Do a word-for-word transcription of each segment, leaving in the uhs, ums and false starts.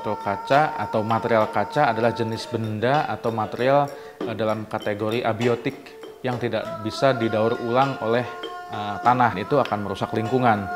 botol kaca atau material kaca adalah jenis benda atau material uh, dalam kategori abiotik yang tidak bisa didaur ulang oleh uh, tanah. Itu akan merusak lingkungan.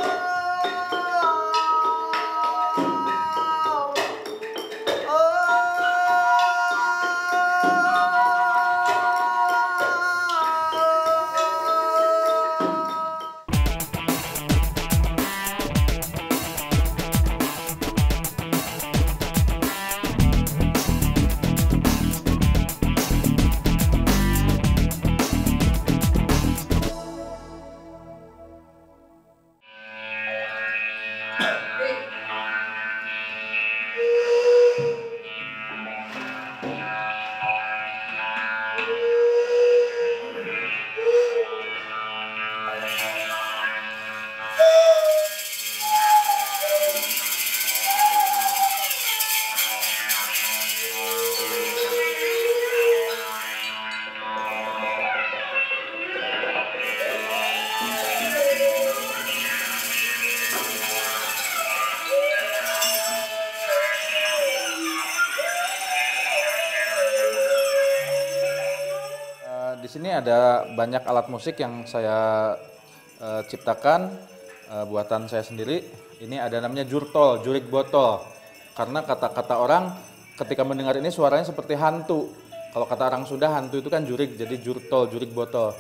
Di sini ada banyak alat musik yang saya uh, ciptakan, uh, buatan saya sendiri. Ini ada namanya jurtol, jurik botol. Karena kata-kata orang ketika mendengar ini suaranya seperti hantu. Kalau kata orang Sunda, hantu itu kan jurik, jadi jurtol, jurik botol.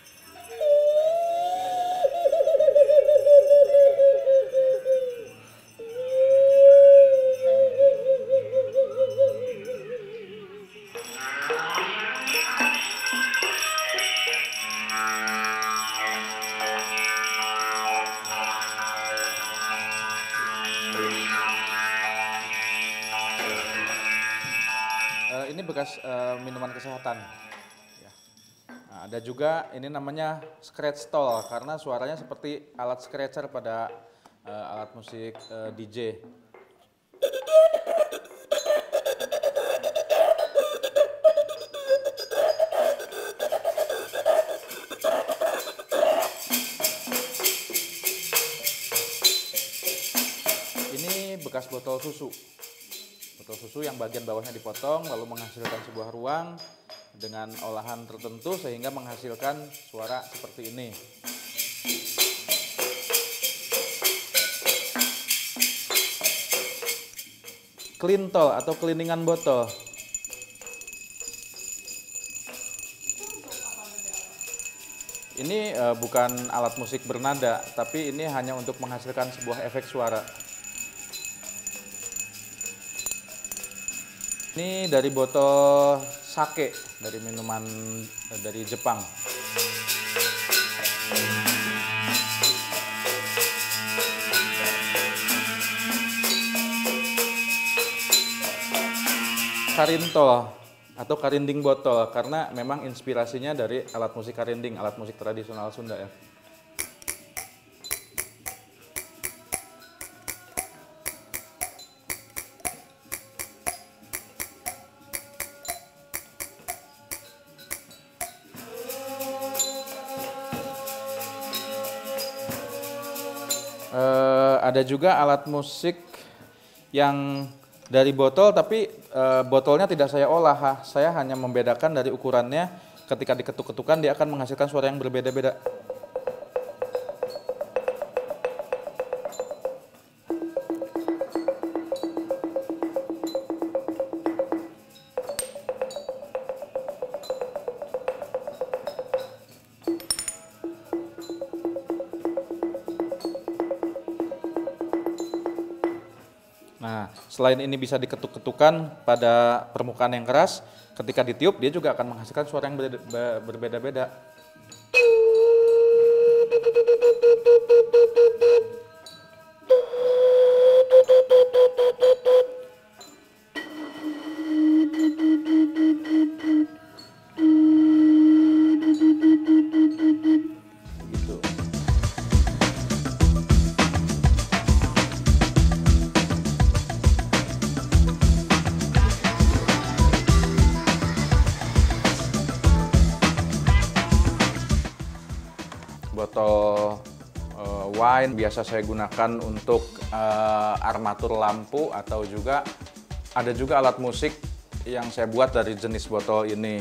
Ini bekas uh, minuman kesehatan. Ya. Nah, ada juga ini namanya scratch tool karena suaranya seperti alat scratcher pada uh, alat musik uh, D J. Ini bekas botol susu. Botol susu yang bagian bawahnya dipotong lalu menghasilkan sebuah ruang dengan olahan tertentu sehingga menghasilkan suara seperti ini. Cleantol atau cleaningan botol. Ini uh, bukan alat musik bernada, tapi ini hanya untuk menghasilkan sebuah efek suara. Ini dari botol sake, dari minuman dari Jepang. Karintol atau karinding botol, karena memang inspirasinya dari alat musik karinding, alat musik tradisional Sunda ya. Uh, ada juga alat musik yang dari botol tapi uh, botolnya tidak saya olah, saya hanya membedakan dari ukurannya. Ketika diketuk-ketukan dia akan menghasilkan suara yang berbeda-beda. Nah, selain ini bisa diketuk-ketukan pada permukaan yang keras, ketika ditiup dia juga akan menghasilkan suara yang berbeda-beda. Botol uh, wine, biasa saya gunakan untuk uh, armatur lampu, atau juga ada juga alat musik yang saya buat dari jenis botol ini.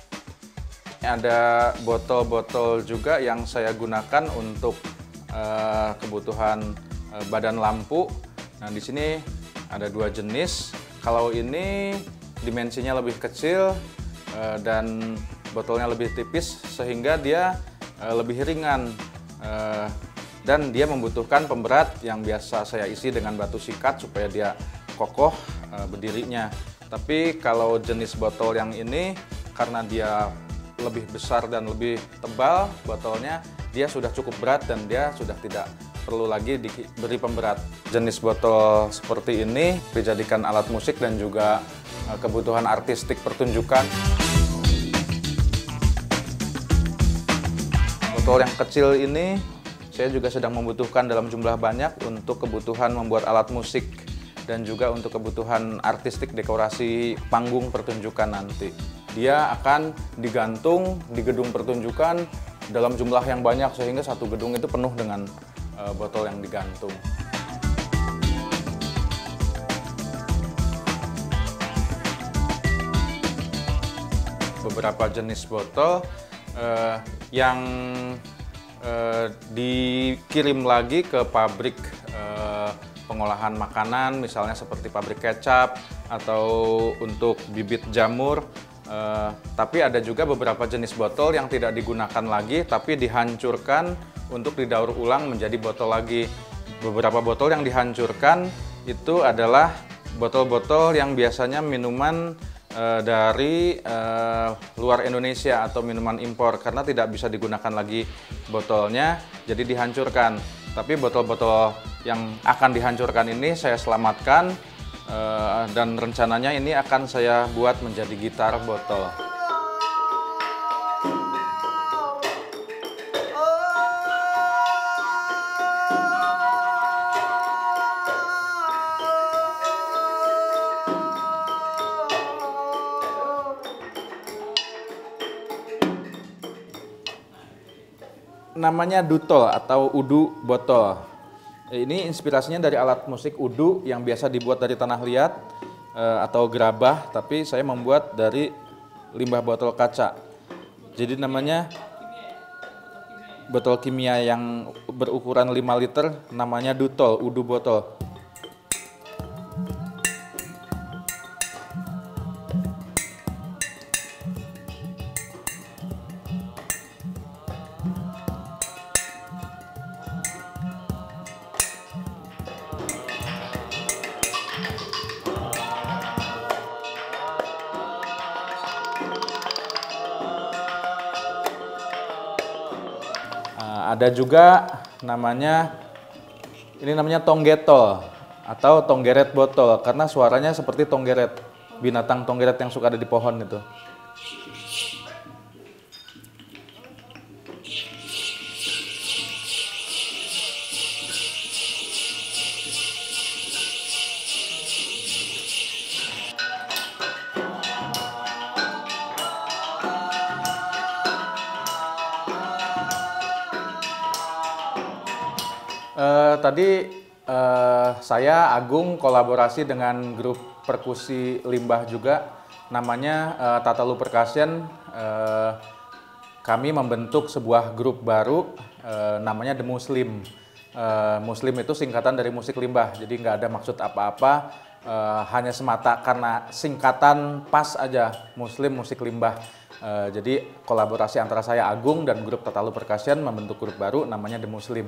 Ada botol-botol juga yang saya gunakan untuk uh, kebutuhan uh, badan lampu. Nah, di sini ada dua jenis. Kalau ini dimensinya lebih kecil uh, dan botolnya lebih tipis, sehingga dia uh, lebih ringan. Uh, dan dia membutuhkan pemberat yang biasa saya isi dengan batu sikat supaya dia kokoh uh, berdirinya. Tapi kalau jenis botol yang ini, karena dia lebih besar dan lebih tebal botolnya, dia sudah cukup berat dan dia sudah tidak perlu lagi diberi pemberat. Jenis botol seperti ini dijadikan alat musik dan juga uh, kebutuhan artistik pertunjukan. Botol yang kecil ini saya juga sedang membutuhkan dalam jumlah banyak untuk kebutuhan membuat alat musik dan juga untuk kebutuhan artistik dekorasi panggung pertunjukan nanti. Dia akan digantung di gedung pertunjukan dalam jumlah yang banyak sehingga satu gedung itu penuh dengan uh, botol yang digantung. Beberapa jenis botol Uh, yang uh, dikirim lagi ke pabrik uh, pengolahan makanan, misalnya seperti pabrik kecap atau untuk bibit jamur. Uh, tapi ada juga beberapa jenis botol yang tidak digunakan lagi, tapi dihancurkan untuk didaur ulang menjadi botol lagi. Beberapa botol yang dihancurkan itu adalah botol-botol yang biasanya minuman Uh, dari uh, luar Indonesia atau minuman impor, karena tidak bisa digunakan lagi botolnya, jadi dihancurkan. Tapi botol-botol yang akan dihancurkan ini saya selamatkan uh, dan rencananya ini akan saya buat menjadi gitar botol. Namanya dutol atau udu botol. Ini inspirasinya dari alat musik udu yang biasa dibuat dari tanah liat e, atau gerabah, tapi saya membuat dari limbah botol kaca. Jadi namanya botol kimia yang berukuran lima liter, namanya dutol, udu botol. Ada juga namanya, ini namanya tonggetol atau tonggeret botol, karena suaranya seperti tonggeret, binatang tonggeret yang suka ada di pohon itu. Uh, tadi uh, saya Agung kolaborasi dengan grup perkusi limbah juga, namanya uh, Tatalu Percussion. Uh, kami membentuk sebuah grup baru, uh, namanya The Muslim. Uh, Muslim itu singkatan dari musik limbah, jadi nggak ada maksud apa-apa, uh, hanya semata karena singkatan pas aja, Muslim musik limbah. Uh, jadi kolaborasi antara saya Agung dan grup Tatalu Percussion membentuk grup baru namanya The Muslim.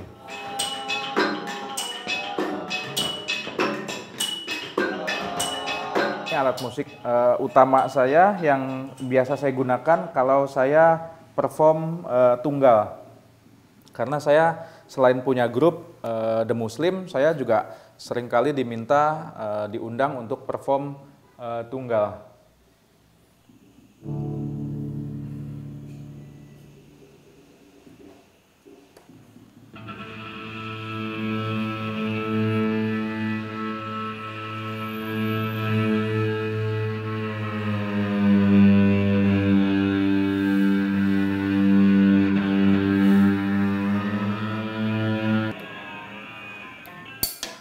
Alat musik uh, utama saya yang biasa saya gunakan kalau saya perform uh, tunggal. Karena saya selain punya grup uh, The Muslim, saya juga seringkali diminta uh, diundang untuk perform uh, tunggal.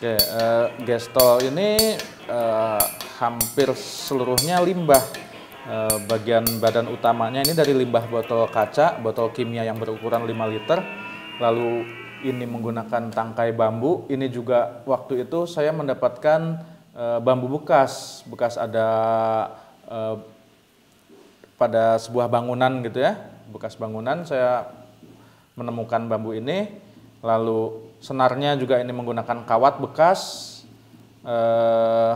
Oke, uh, gestol ini uh, hampir seluruhnya limbah. Uh, bagian badan utamanya ini dari limbah botol kaca, botol kimia yang berukuran lima liter. Lalu ini menggunakan tangkai bambu. Ini juga waktu itu saya mendapatkan uh, bambu bekas, bekas ada uh, pada sebuah bangunan gitu ya, bekas bangunan. Saya menemukan bambu ini. Lalu senarnya juga ini menggunakan kawat bekas, eh,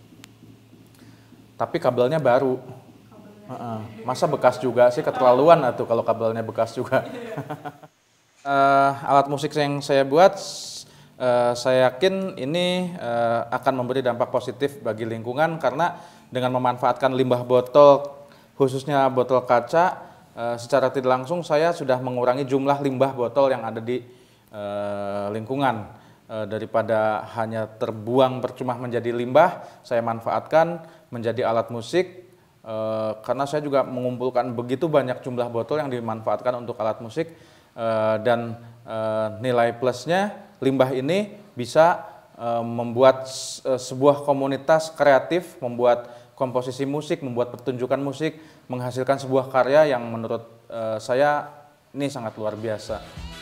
tapi kabelnya baru. Kabelnya. Masa bekas juga sih, keterlaluan atau kalau kabelnya bekas juga. eh, alat musik yang saya buat, eh, saya yakin ini eh, akan memberi dampak positif bagi lingkungan karena dengan memanfaatkan limbah botol, khususnya botol kaca, eh, secara tidak langsung saya sudah mengurangi jumlah limbah botol yang ada di Uh, lingkungan. Uh, daripada hanya terbuang percuma menjadi limbah, saya manfaatkan menjadi alat musik, uh, karena saya juga mengumpulkan begitu banyak jumlah botol yang dimanfaatkan untuk alat musik, uh, dan uh, nilai plusnya limbah ini bisa uh, membuat uh, sebuah komunitas kreatif, membuat komposisi musik, membuat pertunjukan musik, menghasilkan sebuah karya yang menurut uh, saya ini sangat luar biasa.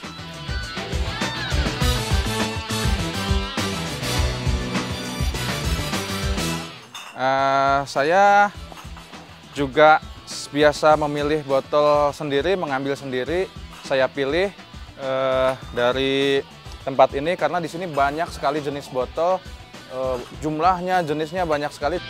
Uh, saya juga biasa memilih botol sendiri, mengambil sendiri. Saya pilih uh, dari tempat ini karena di sini banyak sekali jenis botol, uh, jumlahnya, jenisnya banyak sekali.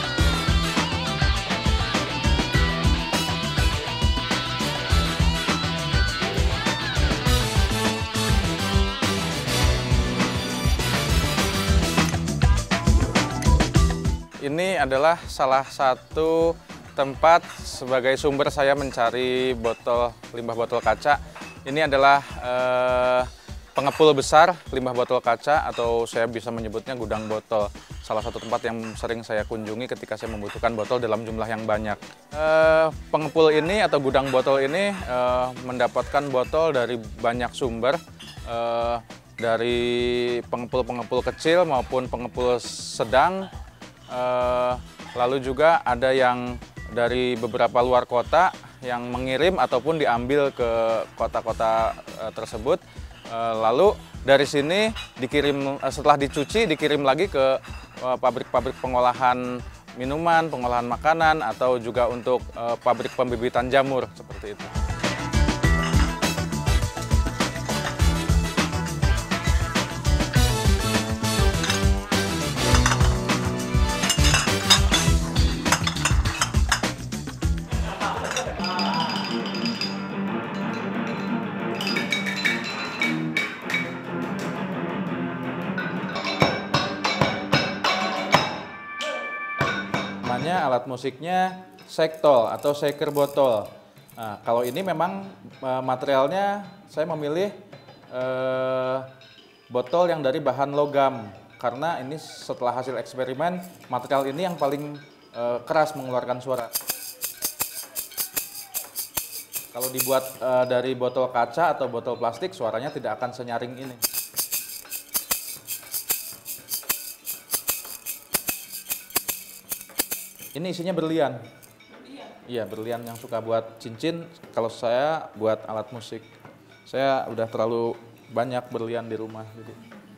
Ini adalah salah satu tempat sebagai sumber saya mencari botol limbah botol kaca. Ini adalah eh, pengepul besar limbah botol kaca, atau saya bisa menyebutnya gudang botol. Salah satu tempat yang sering saya kunjungi ketika saya membutuhkan botol dalam jumlah yang banyak. Eh, pengepul ini atau gudang botol ini eh, mendapatkan botol dari banyak sumber, eh, dari pengepul-pengepul kecil maupun pengepul sedang. Uh, lalu juga ada yang dari beberapa luar kota yang mengirim ataupun diambil ke kota-kota uh, tersebut. Uh, lalu dari sini dikirim, uh, setelah dicuci dikirim lagi ke pabrik-pabrik uh, pengolahan minuman, pengolahan makanan, atau juga untuk uh, pabrik pembibitan jamur seperti itu. Namanya alat musiknya sektol atau shaker botol. Nah, kalau ini memang e, materialnya saya memilih e, botol yang dari bahan logam, karena ini setelah hasil eksperimen material ini yang paling e, keras mengeluarkan suara. Kalau dibuat e, dari botol kaca atau botol plastik, suaranya tidak akan senyaring ini. Ini isinya berlian. Berlian? Iya, berlian yang suka buat cincin. Kalau saya buat alat musik. Saya udah terlalu banyak berlian di rumah. Jadi.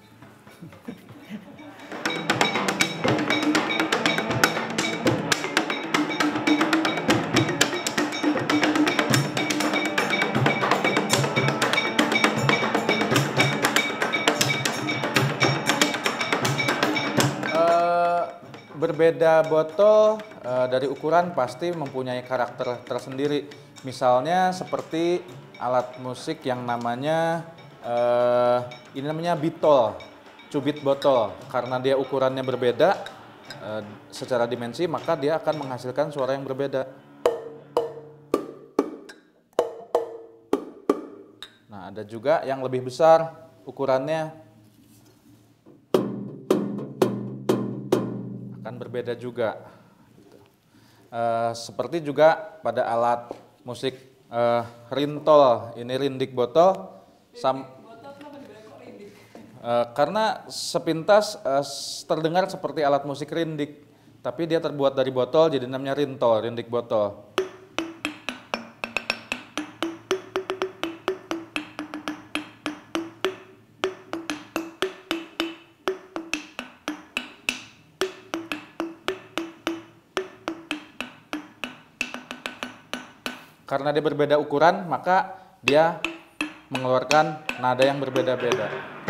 Berbeda botol e, dari ukuran pasti mempunyai karakter tersendiri. Misalnya seperti alat musik yang namanya e, ini namanya bitol, cubit botol. Karena dia ukurannya berbeda e, secara dimensi, maka dia akan menghasilkan suara yang berbeda. Nah, ada juga yang lebih besar ukurannya. Berbeda juga. Uh, seperti juga pada alat musik uh, rintol, ini rindik botol. Sam botol kenapa dibilang kok rindik? Eh, karena sepintas eh, s- terdengar seperti alat musik rindik, tapi dia terbuat dari botol, jadi namanya rintol, rindik botol. Karena dia berbeda ukuran, maka dia mengeluarkan nada yang berbeda-beda.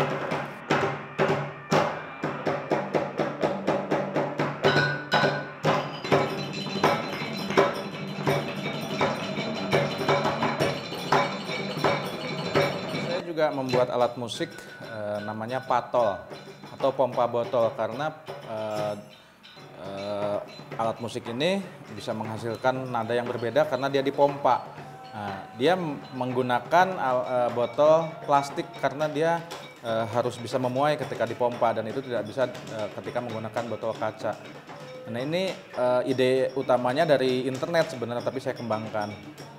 Saya juga membuat alat musik eh, namanya patol atau pompa botol karena eh, eh, alat musik ini bisa menghasilkan nada yang berbeda karena dia dipompa. Nah, dia menggunakan al- eh, botol plastik karena dia eh, harus bisa memuai ketika dipompa dan itu tidak bisa eh, ketika menggunakan botol kaca. Nah ini eh, ide utamanya dari internet sebenarnya tapi saya kembangkan.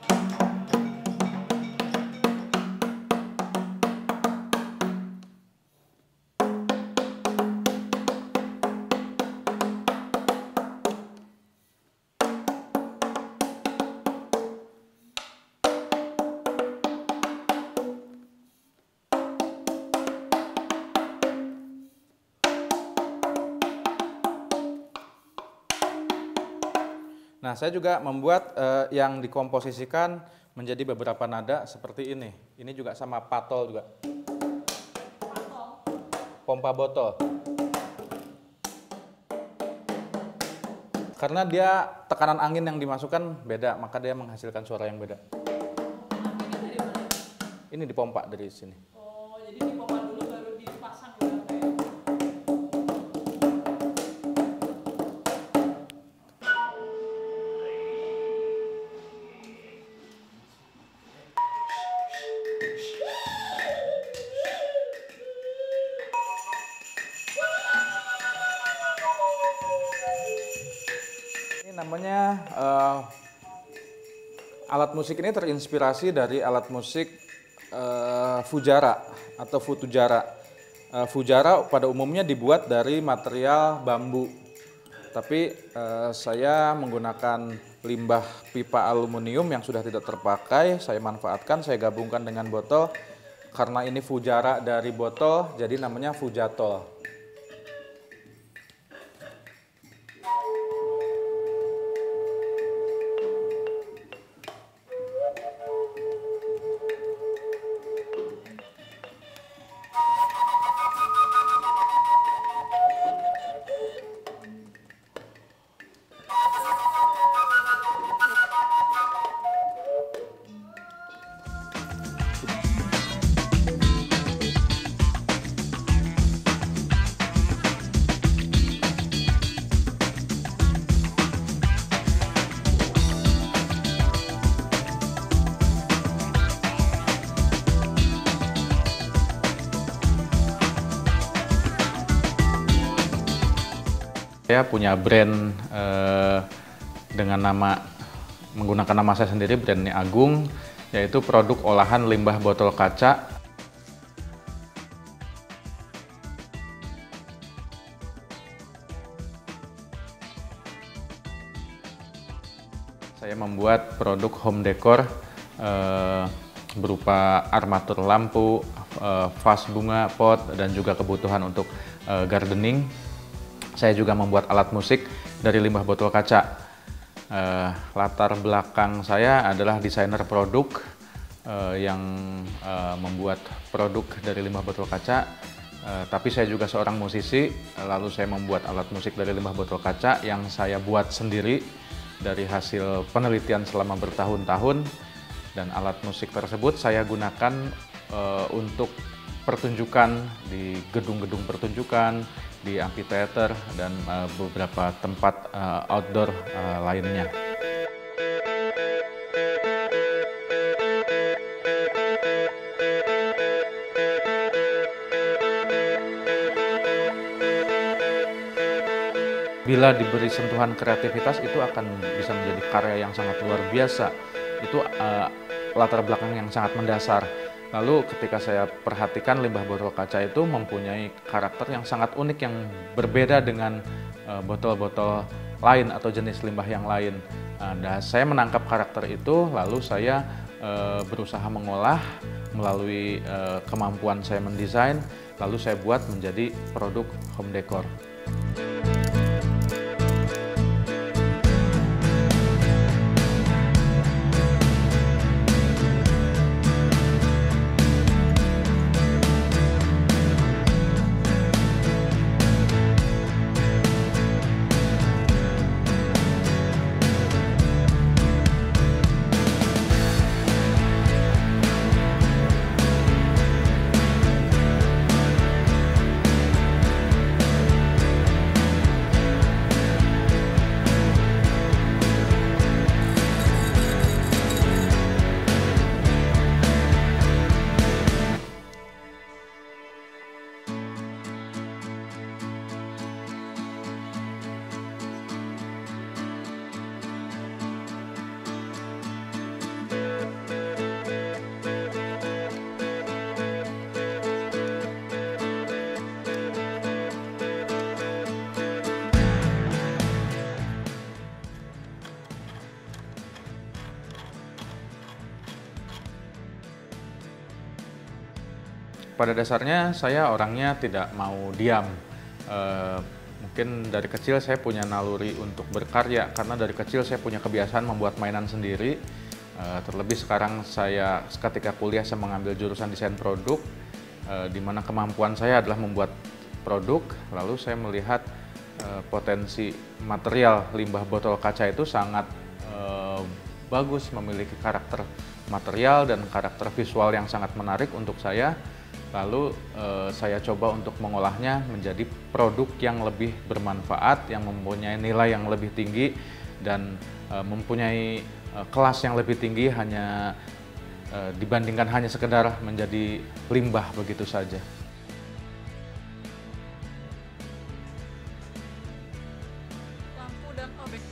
Nah, saya juga membuat eh, yang dikomposisikan menjadi beberapa nada seperti ini. Ini juga sama patol juga. Pompa botol. Karena dia tekanan angin yang dimasukkan beda, maka dia menghasilkan suara yang beda. Ini dipompa dari sini. Oh, jadi dipompa dulu baru dipasang gitu ya? Ini namanya eh, alat musik ini terinspirasi dari alat musik eh, Fujara atau Futujara. Eh, Fujara pada umumnya dibuat dari material bambu, tapi eh, saya menggunakan limbah pipa aluminium yang sudah tidak terpakai, saya manfaatkan, saya gabungkan dengan botol. Karena ini Fujara dari botol, jadi namanya Fujatol. Saya punya brand eh, dengan nama, menggunakan nama saya sendiri, brandnya Agung, yaitu produk olahan limbah botol kaca. Saya membuat produk home decor eh, berupa armatur lampu, eh, vas bunga, pot, dan juga kebutuhan untuk eh, gardening. Saya juga membuat alat musik dari limbah botol kaca. Eh, latar belakang saya adalah desainer produk eh, yang eh, membuat produk dari limbah botol kaca. Eh, tapi saya juga seorang musisi, lalu saya membuat alat musik dari limbah botol kaca yang saya buat sendiri dari hasil penelitian selama bertahun-tahun. Dan alat musik tersebut saya gunakan eh, untuk pertunjukan di gedung-gedung pertunjukan, di amphitheater, dan uh, beberapa tempat uh, outdoor uh, lainnya. Bila diberi sentuhan kreativitas, itu akan bisa menjadi karya yang sangat luar biasa. Itu uh, latar belakang yang sangat mendasar. Lalu ketika saya perhatikan limbah botol kaca itu mempunyai karakter yang sangat unik yang berbeda dengan botol-botol lain atau jenis limbah yang lain. Nah, dan saya menangkap karakter itu, lalu saya e, berusaha mengolah melalui e, kemampuan saya mendesain, lalu saya buat menjadi produk home decor. Pada dasarnya saya orangnya tidak mau diam. E, mungkin dari kecil saya punya naluri untuk berkarya, karena dari kecil saya punya kebiasaan membuat mainan sendiri. E, terlebih sekarang saya ketika kuliah saya mengambil jurusan desain produk, e, di mana kemampuan saya adalah membuat produk. Lalu saya melihat e, potensi material limbah botol kaca itu sangat e, bagus, memiliki karakter material dan karakter visual yang sangat menarik untuk saya. Lalu eh, saya coba untuk mengolahnya menjadi produk yang lebih bermanfaat, yang mempunyai nilai yang lebih tinggi dan eh, mempunyai eh, kelas yang lebih tinggi hanya eh, dibandingkan hanya sekedar menjadi limbah begitu saja. Lampu dan obeng.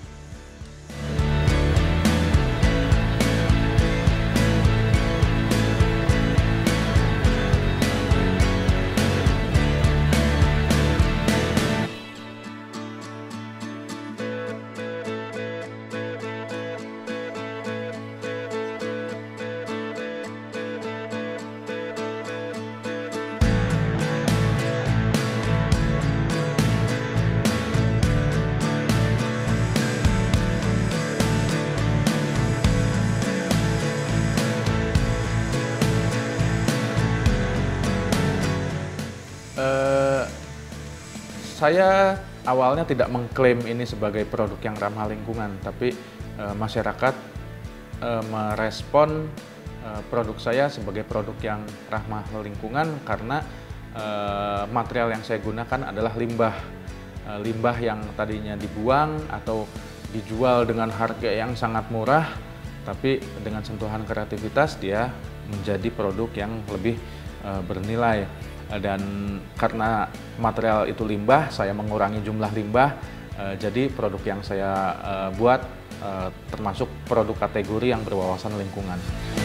Uh, saya awalnya tidak mengklaim ini sebagai produk yang ramah lingkungan, tapi uh, masyarakat uh, merespon uh, produk saya sebagai produk yang ramah lingkungan karena uh, material yang saya gunakan adalah limbah. Uh, limbah yang tadinya dibuang atau dijual dengan harga yang sangat murah, tapi dengan sentuhan kreativitas dia menjadi produk yang lebih uh, bernilai. Dan karena material itu limbah, saya mengurangi jumlah limbah, eh, jadi produk yang saya eh, buat eh, termasuk produk kategori yang berwawasan lingkungan.